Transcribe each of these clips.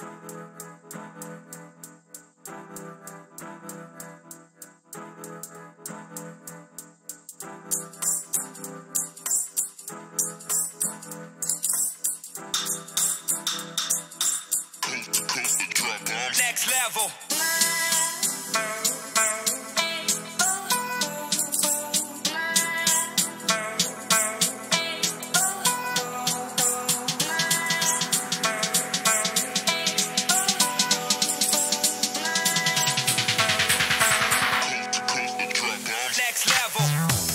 Next level. Next level.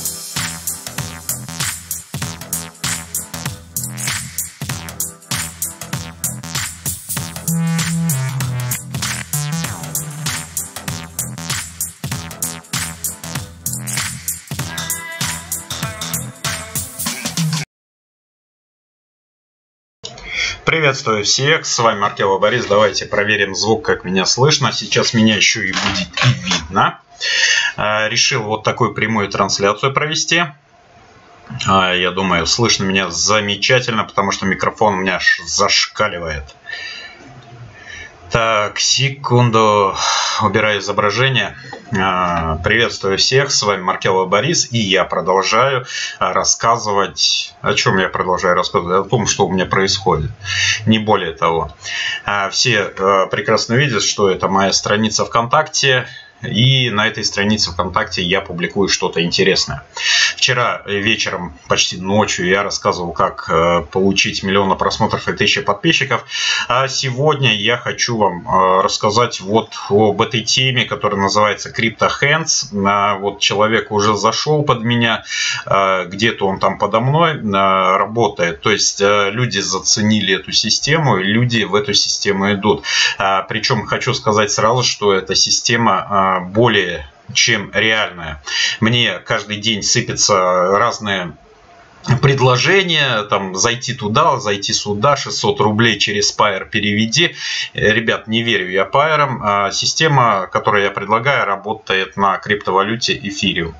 Приветствую всех, с вами Маркелов Борис. Давайте проверим звук, как меня слышно. Сейчас меня еще и будет и видно. Решил вот такую прямую трансляцию провести. Я думаю, слышно меня замечательно, потому что микрофон у меня аж зашкаливает. Так, секунду, убираю изображение. Приветствую всех, с вами Маркелов Борис, и я продолжаю рассказывать, о чем я продолжаю рассказывать, о том, что у меня происходит, не более того. Все прекрасно видят, что это моя страница ВКонтакте, и на этой странице ВКонтакте я публикую что-то интересное. Вчера вечером, почти ночью, я рассказывал, как получить миллион просмотров и 1000 подписчиков. А сегодня я хочу вам рассказать вот об этой теме, которая называется CryptoHands. Вот человек уже зашел под меня, где-то он там подо мной работает. То есть люди заценили эту систему, и люди в эту систему идут. Причем хочу сказать сразу, что эта система более чем реальная. Мне каждый день сыпятся разные предложения, там, зайти туда, зайти сюда, 600 рублей через Pair переведи. Ребят, не верю я Pair'ам. Система, которую я предлагаю, работает на криптовалюте Ethereum.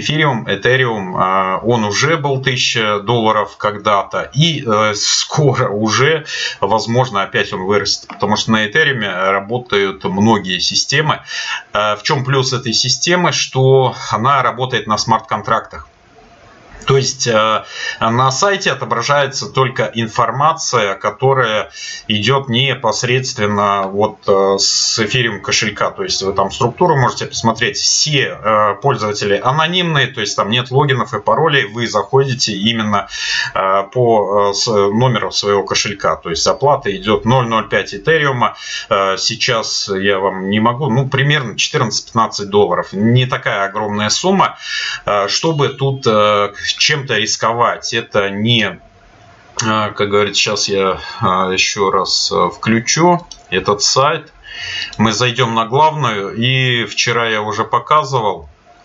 Ethereum, он уже был $1000 когда-то, и скоро уже, возможно, опять он вырастет, потому что на Ethereum работают многие системы. В чем плюс этой системы? Что она работает на смарт-контрактах. То есть на сайте отображается только информация, которая идет непосредственно вот с Ethereum кошелька. То есть вы там структуру можете посмотреть. Все пользователи анонимные, то есть там нет логинов и паролей. Вы заходите именно по номеру своего кошелька. То есть оплата идет 0.05 Ethereum. Сейчас я вам не могу, ну примерно $14-15. Не такая огромная сумма, чтобы тут чем-то рисковать. Это не, как говорится, сейчас я еще раз включу этот сайт. Мы зайдем на главную, и вчера я уже показывал,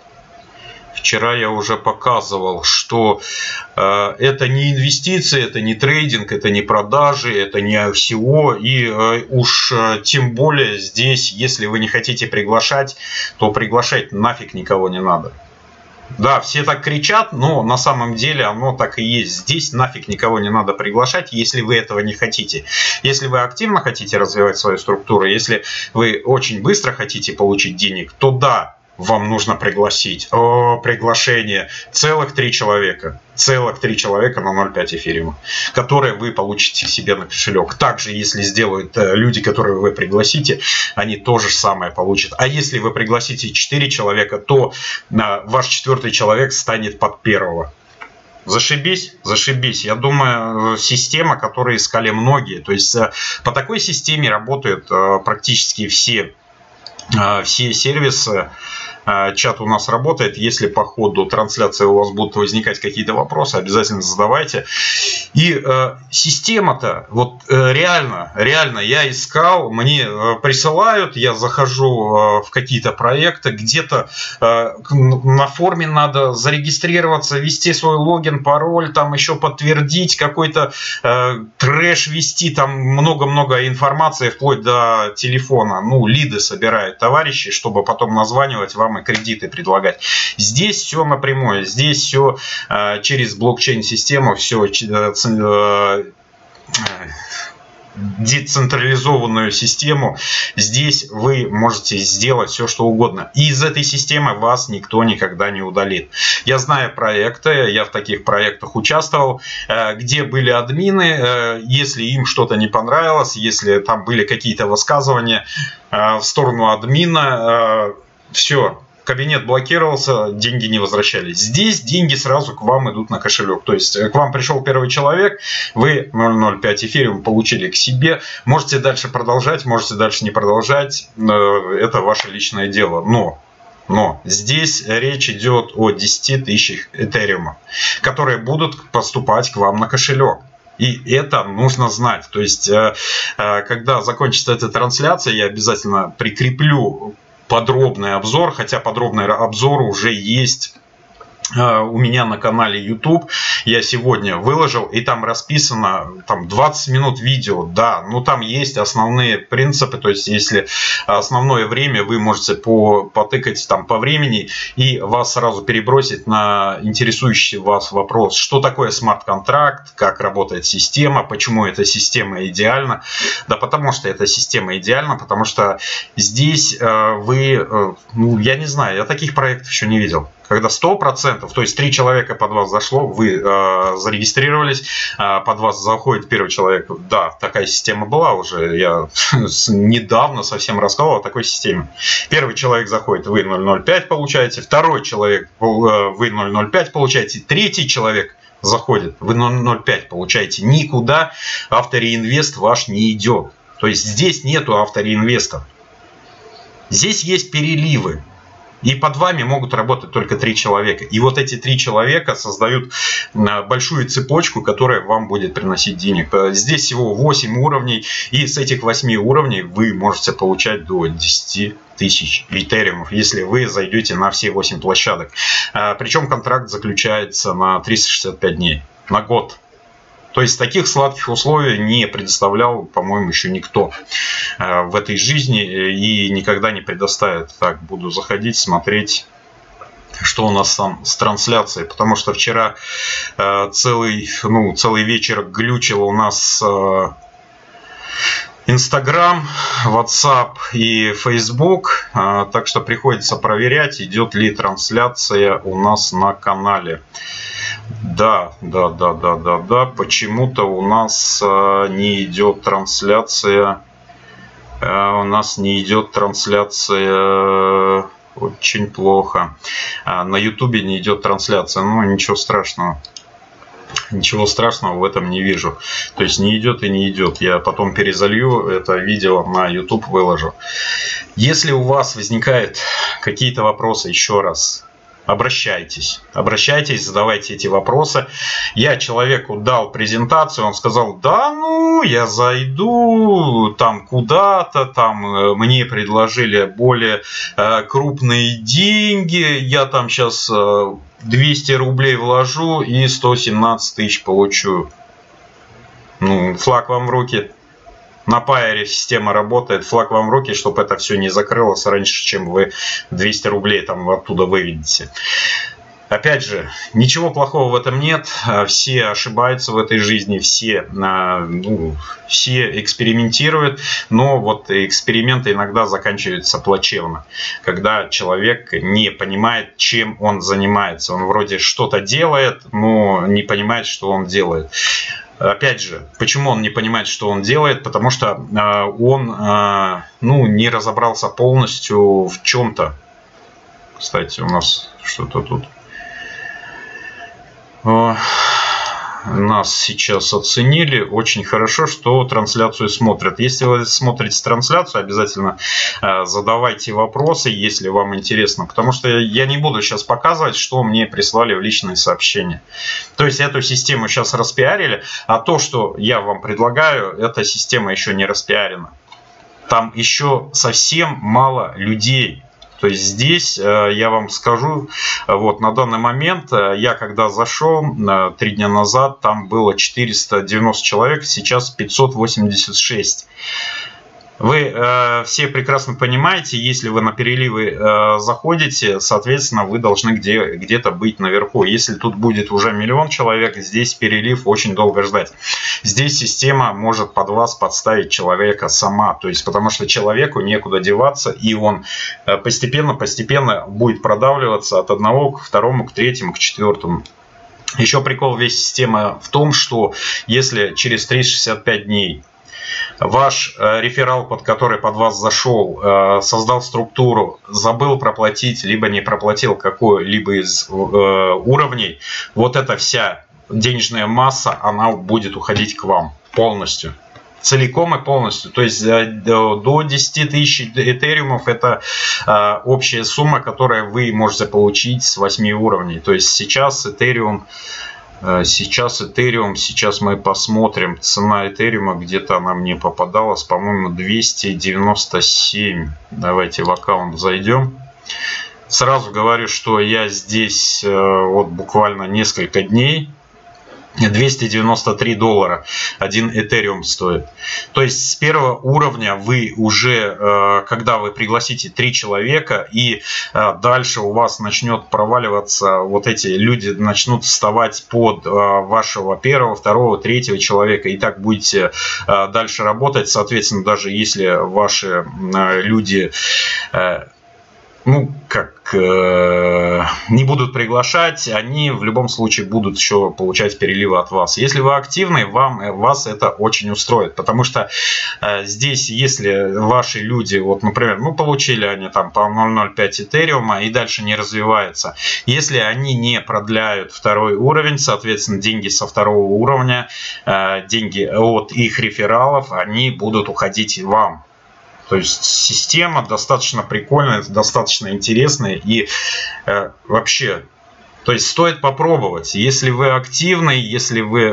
что это не инвестиции, это не трейдинг, это не продажи, это не ICO. И уж тем более здесь, если вы не хотите приглашать, то приглашать нафиг никого не надо. Да, все так кричат, но на самом деле оно так и есть. Здесь нафиг никого не надо приглашать, если вы этого не хотите. Если вы активно хотите развивать свою структуру, если вы очень быстро хотите получить денег, то да, вам нужно пригласить. Приглашение целых 3 человека. Целых 3 человека на 0.5 эфириума, которые вы получите себе на кошелек. Также, если сделают люди, которые вы пригласите, они то же самое получат. А если вы пригласите 4 человека, то ваш 4-й человек станет под первого. Зашибись, зашибись. Я думаю, система, которую искали многие. То есть по такой системе работают практически все сервисы. Чат у нас работает. Если по ходу трансляции у вас будут возникать какие-то вопросы, обязательно задавайте. И система-то, вот реально, я искал, мне присылают, я захожу в какие-то проекты, где-то на форме надо зарегистрироваться, ввести свой логин, пароль, там еще подтвердить, какой-то трэш ввести, там много-много информации, вплоть до телефона. Ну, лиды собирают товарищи, чтобы потом названивать вам и кредиты предлагать. Здесь все напрямую, здесь все через блокчейн-систему, все децентрализованную систему. Здесь вы можете сделать все, что угодно. И из этой системы вас никто никогда не удалит. Я знаю проекты, я в таких проектах участвовал, где были админы, если им что-то не понравилось, если там были какие-то высказывания в сторону админа, все. Кабинет блокировался, деньги не возвращались. Здесь деньги сразу к вам идут на кошелек. То есть к вам пришел первый человек, вы 0.05 эфириум получили к себе. Можете дальше продолжать, можете дальше не продолжать. Это ваше личное дело. Но здесь речь идет о 10 тысячах этериумов, которые будут поступать к вам на кошелек. И это нужно знать. То есть, когда закончится эта трансляция, я обязательно прикреплю подробный обзор, хотя подробный обзор уже есть у меня на канале YouTube. Я сегодня выложил, и там расписано там 20 минут видео. Да, но там есть основные принципы. То есть, если основное время вы можете потыкать там по времени, и вас сразу перебросить на интересующий вас вопрос, что такое смарт-контракт, как работает система, почему эта система идеальна. Да потому что эта система идеальна, потому что здесь вы, я не знаю, я таких проектов еще не видел. Когда 100%, то есть 3 человека под вас зашло, вы зарегистрировались, под вас заходит первый человек. Да, такая система была уже, я недавно совсем рассказывал о такой системе. Первый человек заходит, вы 0.05 получаете, второй человек, вы 0.05 получаете, третий человек заходит, вы 0.05 получаете. Никуда автореинвест ваш не идет. То есть здесь нету автореинвестов. Здесь есть переливы. И под вами могут работать только 3 человека. И вот эти 3 человека создают большую цепочку, которая вам будет приносить денег. Здесь всего 8 уровней. И с этих 8 уровней вы можете получать до 10 тысяч этериумов, если вы зайдете на все 8 площадок. Причем контракт заключается на 365 дней, на год. То есть таких сладких условий не предоставлял, по-моему, еще никто в этой жизни и никогда не предоставит. Так, буду заходить, смотреть, что у нас там с трансляцией. Потому что вчера целый вечер глючил у нас Инстаграм, WhatsApp и Facebook. Так что приходится проверять, идет ли трансляция у нас на канале. Да, почему-то у нас не идет трансляция. Очень плохо. На YouTube не идет трансляция. Ну, ничего страшного. Ничего страшного в этом не вижу. То есть не идет и не идет. Я потом перезалью это видео, на YouTube выложу. Если у вас возникают какие-то вопросы, еще раз, обращайтесь, задавайте эти вопросы. Я человеку дал презентацию, он сказал: да, я зайду там куда-то, там мне предложили более крупные деньги, я там сейчас 200 рублей вложу и 117 тысяч получу. Флаг вам в руки. На Пайере система работает, флаг вам в руки, чтобы это все не закрылось раньше, чем вы 200 рублей там оттуда выведете. Опять же, ничего плохого в этом нет. Все ошибаются в этой жизни, все экспериментируют, но вот эксперименты иногда заканчиваются плачевно. Когда человек не понимает, чем он занимается. Он вроде что-то делает, но не понимает, что он делает. Опять же, почему он не понимает, что он делает? Потому что он не разобрался полностью в чем-то. Кстати, у нас что-то тут. Нас сейчас оценили. Очень хорошо, что трансляцию смотрят. Если вы смотрите трансляцию, обязательно задавайте вопросы, если вам интересно. Потому что я не буду сейчас показывать, что мне прислали в личные сообщения. То есть эту систему сейчас распиарили, а то, что я вам предлагаю, эта система еще не распиарена. Там еще совсем мало людей. То есть здесь я вам скажу, вот на данный момент, я когда зашел 3 дня назад, там было 490 человек, сейчас 586. Вы все прекрасно понимаете, если вы на переливы заходите, соответственно, вы должны где-то быть наверху. Если тут будет уже 1 000 000 человек, здесь перелив очень долго ждать. Здесь система может под вас подставить человека сама. То есть, потому что человеку некуда деваться, и он постепенно будет продавливаться от одного к второму, к третьему, к четвертому. Еще прикол весь системы в том, что если через 365 дней ваш реферал, под который под вас зашел, создал структуру, забыл проплатить, либо не проплатил какой-либо из уровней, вот эта вся денежная масса, она будет уходить к вам полностью. Целиком и полностью. То есть до 10 тысяч этериумов это общая сумма, которую вы можете получить с 8 уровней. То есть сейчас этериум... Сейчас мы посмотрим, цена этериума, где-то она мне попадалась, по-моему, 297. Давайте в аккаунт зайдем. Сразу говорю, что я здесь вот буквально несколько дней. $293 один этериум стоит. То есть с первого уровня вы уже, когда вы пригласите 3 человека, и дальше у вас начнет проваливаться, вот эти люди начнут вставать под вашего первого, второго, третьего человека, и так будете дальше работать. Соответственно, даже если ваши люди не будут приглашать, они в любом случае будут еще получать переливы от вас. Если вы активны, вас это очень устроит, потому что здесь, если ваши люди, вот, например, получили они там по 0.05 этериума и дальше не развивается, если они не продляют второй уровень, соответственно, деньги со второго уровня, деньги от их рефералов, они будут уходить вам. То есть система достаточно прикольная, достаточно интересная и вообще, то есть стоит попробовать. Если вы активны, если вы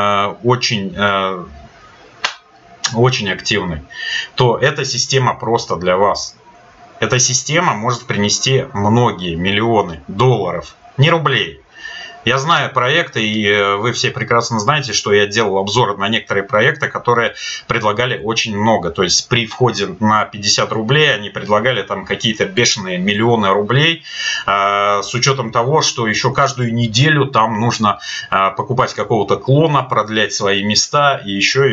очень активны, то эта система просто для вас. Эта система может принести многие миллионы долларов, не рублей. Я знаю проекты, и вы все прекрасно знаете, что я делал обзоры на некоторые проекты, которые предлагали очень много. То есть при входе на 50 рублей они предлагали там какие-то бешеные миллионы рублей, с учетом того, что еще каждую неделю там нужно покупать какого-то клона, продлять свои места, и еще,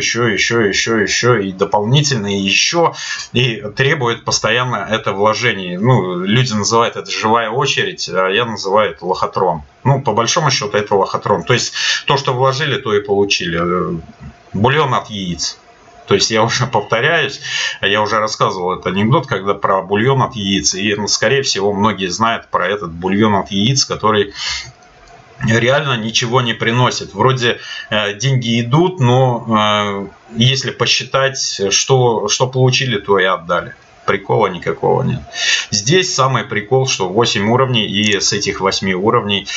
и дополнительно, и еще, и требует постоянно это вложение. Люди называют это живая очередь, а я называю это лохотрон. По большому счету это лохотрон. То есть то, что вложили, то и получили. Бульон от яиц. То есть я уже повторяюсь, я уже рассказывал этот анекдот, когда про бульон от яиц. И, скорее всего, многие знают про этот бульон от яиц, который реально ничего не приносит. Вроде деньги идут, но если посчитать, что получили, то и отдали. Прикола никакого нет. Здесь самый прикол, что 8 уровней, и с этих 8 уровней,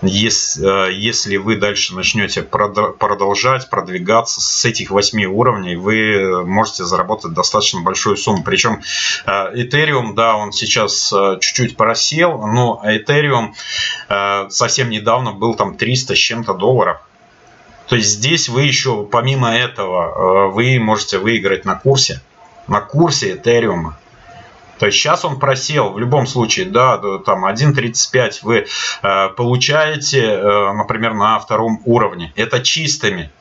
если вы дальше начнете продолжать продвигаться, с этих 8 уровней вы можете заработать достаточно большую сумму. Причем Ethereum, да, он сейчас чуть-чуть просел, но Ethereum совсем недавно был там 300 с чем-то долларов. То есть здесь вы еще, помимо этого, вы можете выиграть на курсе Ethereum. То есть сейчас он просел, в любом случае, да, там 1.35 вы получаете, например, на втором уровне. Это чистыми.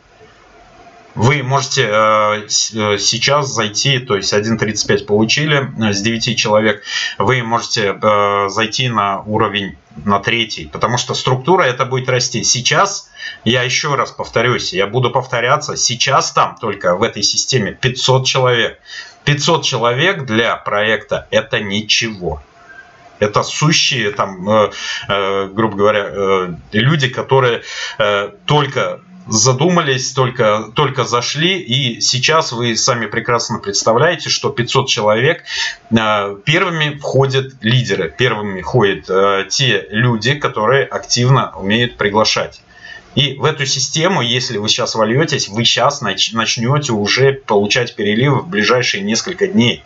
Вы можете сейчас зайти, то есть 1.35 получили с 9 человек, вы можете зайти на уровень на 3, потому что структура это будет расти. Сейчас, я еще раз повторюсь, я буду повторяться, сейчас там только в этой системе 500 человек. 500 человек для проекта это ничего. Это сущие, там, грубо говоря, люди, которые только задумались, только зашли, и сейчас вы сами прекрасно представляете, что 500 человек, первыми входят лидеры, первыми входят те люди, которые активно умеют приглашать. И в эту систему, если вы сейчас вольетесь, вы сейчас начнете уже получать переливы в ближайшие несколько дней.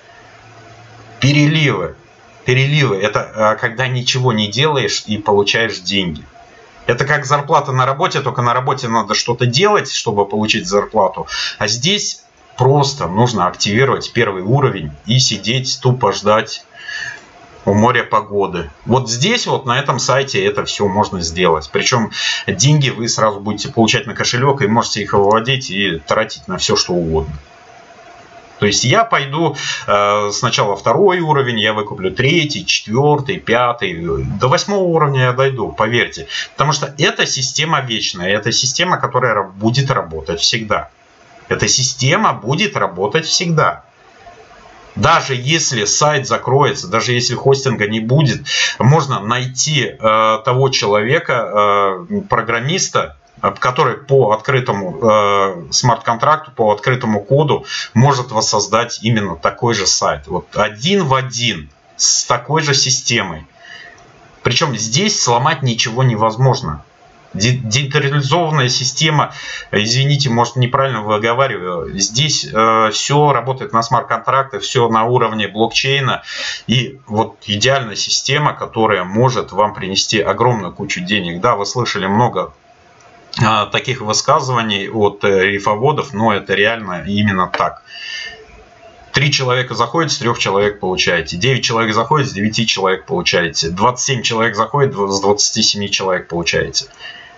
Переливы. Переливы – это когда ничего не делаешь и получаешь деньги. Это как зарплата на работе, только на работе надо что-то делать, чтобы получить зарплату. А здесь Просто нужно активировать первый уровень и сидеть, тупо ждать у моря погоды. Вот здесь вот на этом сайте это все можно сделать. Причем деньги вы сразу будете получать на кошелек и можете их выводить и тратить на все что угодно. То есть я пойду сначала второй уровень, я выкуплю третий, четвертый, пятый, до 8 уровня я дойду, поверьте. Потому что эта система вечная, это система, которая будет работать всегда. Эта система будет работать всегда. Даже если сайт закроется, даже если хостинга не будет, можно найти того человека, программиста, который по открытому смарт-контракту, по открытому коду может воссоздать именно такой же сайт. Вот один в один с такой же системой. Причем здесь сломать ничего невозможно. Децентрализованная система, извините, может неправильно выговариваю, здесь все работает на смарт-контрактах, все на уровне блокчейна. И вот идеальная система, которая может вам принести огромную кучу денег. Да, вы слышали много таких высказываний от рифоводов, но это реально именно так. 3 человека заходит, с 3 человек получаете. 9 человек заходит, с 9 человек получаете. 27 человек заходит, с 27 человек получаете.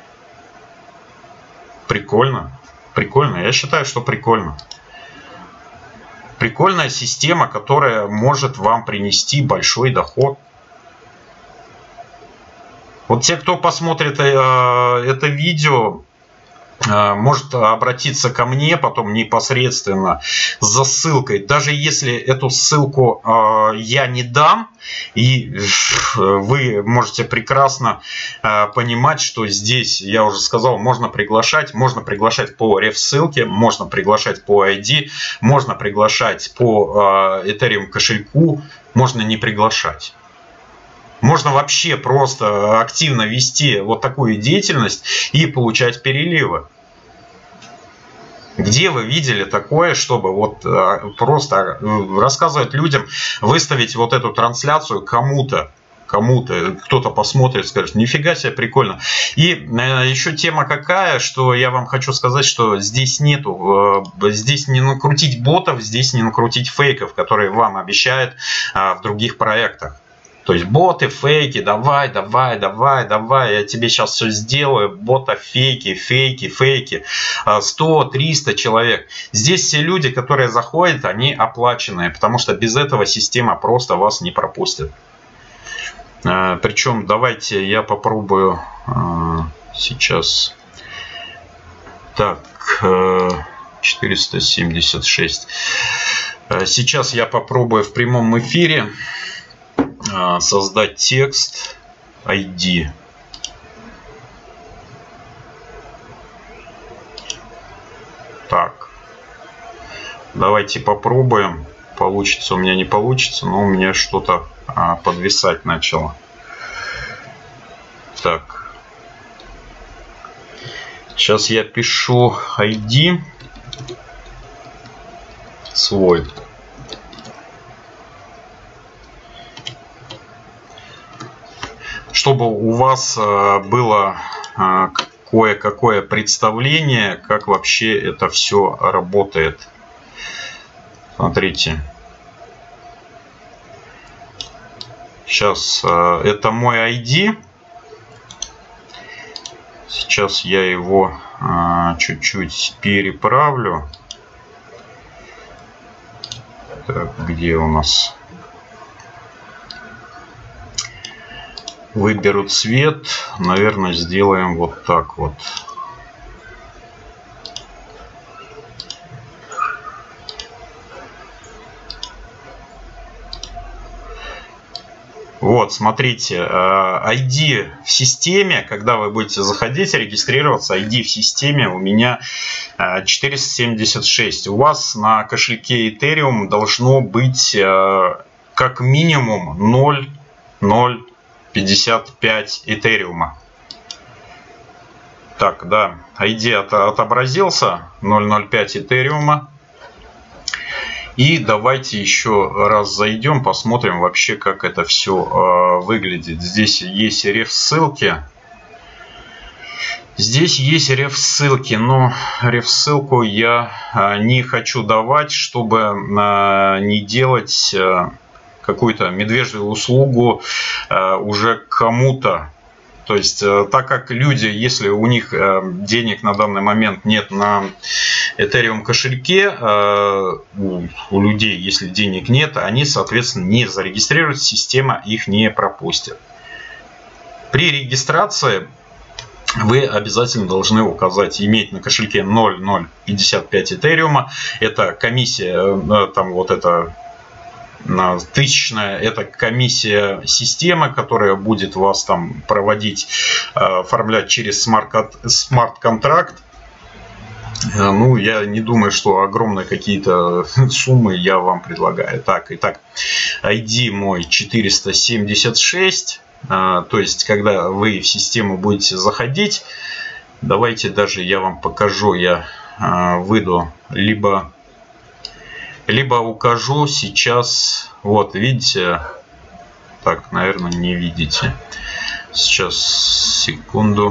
Прикольно. Прикольно. Я считаю, что прикольно. Прикольная система, которая может вам принести большой доход. Вот те, кто посмотрит это видео, может обратиться ко мне потом непосредственно за ссылкой. Даже если эту ссылку я не дам, и вы можете прекрасно понимать, что здесь, я уже сказал, можно приглашать по реф-ссылке, можно приглашать по ID, можно приглашать по Ethereum кошельку, можно не приглашать. Можно вообще просто активно вести вот такую деятельность и получать переливы. Где вы видели такое, чтобы вот просто рассказывать людям, выставить вот эту трансляцию кому-то, кто-то посмотрит, скажет, нифига себе, прикольно. И еще тема какая, что я вам хочу сказать, что здесь нету, здесь не накрутить ботов, здесь не накрутить фейков, которые вам обещают в других проектах. То есть боты, фейки, давай, я тебе сейчас все сделаю, бота, фейки, 100, 300 человек. Здесь все люди, которые заходят, они оплаченные, потому что без этого система просто вас не пропустит. Причем давайте я попробую сейчас. Так, 476. Сейчас я попробую в прямом эфире создать текст ID. Так, давайте попробуем. Получится, у меня не получится, но у меня что-то подвисать начало. Так, сейчас я пишу ID свой. Чтобы у вас было кое-какое представление, как вообще это все работает. Смотрите. Сейчас это мой ID. Сейчас я его чуть-чуть переправлю. Так, где у нас? Выберу цвет. Наверное, сделаем вот так вот. Вот, смотрите, ID в системе, когда вы будете заходить, регистрироваться, ID в системе у меня 476. У вас на кошельке Ethereum должно быть как минимум 0,055 Ethereum. Так, да, ID отобразился, 0,05 Ethereum. И давайте еще раз зайдем, посмотрим вообще, как это все выглядит. Здесь есть реф-ссылки. Здесь есть реф-ссылки, но реф-ссылку я не хочу давать, чтобы не делать какую-то медвежью услугу уже кому-то. То есть, так как люди, если у них денег на данный момент нет на Ethereum кошельке, у людей, если денег нет, они, соответственно, не зарегистрируют, система их не пропустит. При регистрации вы обязательно должны указать, иметь на кошельке 0,055 Ethereum. Это комиссия, там вот это тысячная, это комиссия системы, которая будет вас там проводить, оформлять через смарт-контракт. Ну, я не думаю, что огромные какие-то суммы я вам предлагаю. Так, итак, ID мой 476. То есть, когда вы в систему будете заходить, давайте даже я вам покажу, я выйду, либо укажу сейчас, вот видите, так, наверное, не видите, сейчас, секунду.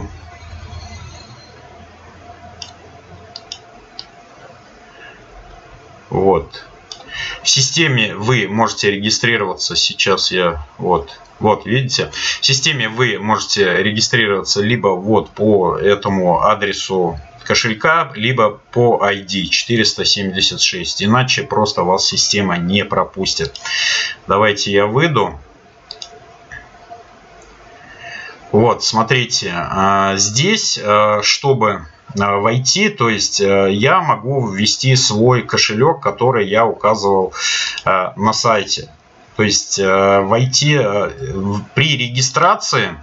Вот, в системе вы можете регистрироваться, сейчас я, вот видите, в системе вы можете регистрироваться либо вот по этому адресу кошелька, либо по ID 476, иначе просто вас система не пропустит. Давайте я выйду. Вот, смотрите, здесь, чтобы войти, то есть я могу ввести свой кошелек, который я указывал на сайте. То есть войти при регистрации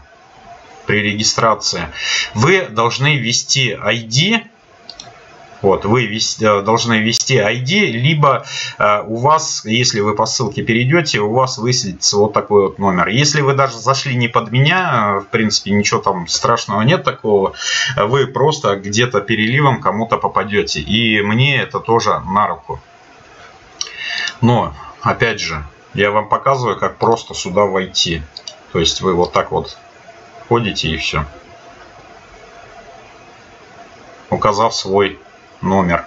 вы должны ввести ID. Вот, вы должны ввести ID, либо у вас, если вы по ссылке перейдете, у вас высветится вот такой вот номер. Если вы даже зашли не под меня, в принципе, ничего там страшного нет такого, вы просто где-то переливом кому-то попадете. И мне это тоже на руку. Но, опять же, я вам показываю, как просто сюда войти. То есть вы вот так вот входите и все. Указав свой номер.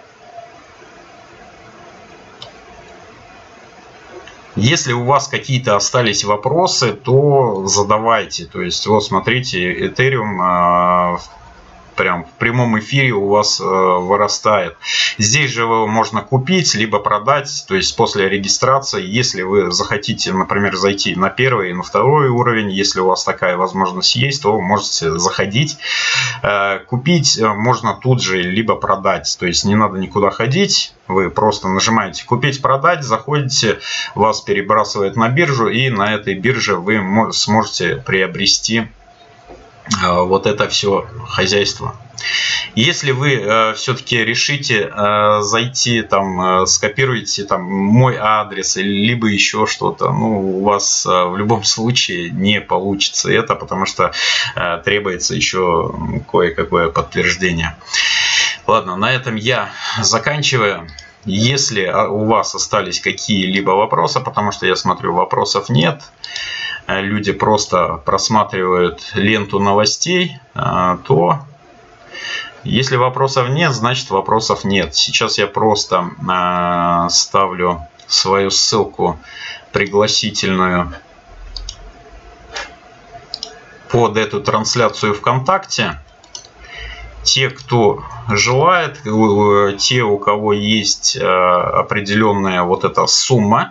Если у вас какие-то остались вопросы, то задавайте. То есть вот смотрите, Ethereum прям в прямом эфире у вас вырастает. Здесь же его можно купить, либо продать. То есть после регистрации, если вы захотите, например, зайти на первый и на второй уровень, если у вас такая возможность есть, то можете заходить. Купить можно тут же, либо продать. То есть не надо никуда ходить. Вы просто нажимаете «Купить, продать», заходите, вас перебрасывает на биржу, и на этой бирже вы сможете приобрести вот это все хозяйство. Если вы все-таки решите зайти, там, скопируете там мой адрес, либо еще что-то, ну, у вас в любом случае не получится это, потому что требуется еще кое-какое подтверждение. Ладно, на этом я заканчиваю. Если у вас остались какие-либо вопросы, потому что я смотрю, вопросов нет, люди просто просматривают ленту новостей, то если вопросов нет, значит вопросов нет. Сейчас я просто ставлю свою ссылку пригласительную под эту трансляцию ВКонтакте. Те, кто желает, те, у кого есть определенная вот эта сумма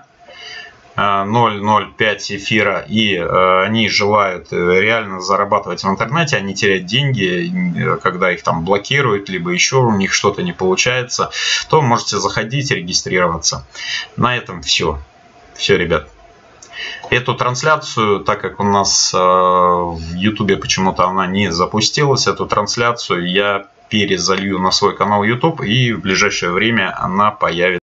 0,05 эфира, и они желают реально зарабатывать в интернете, а не терять деньги, когда их там блокируют, либо еще у них что-то не получается, то можете заходить и регистрироваться. На этом все. Все, ребят. Эту трансляцию, так как у нас в YouTube почему-то она не запустилась, эту трансляцию я перезалью на свой канал YouTube, и в ближайшее время она появится.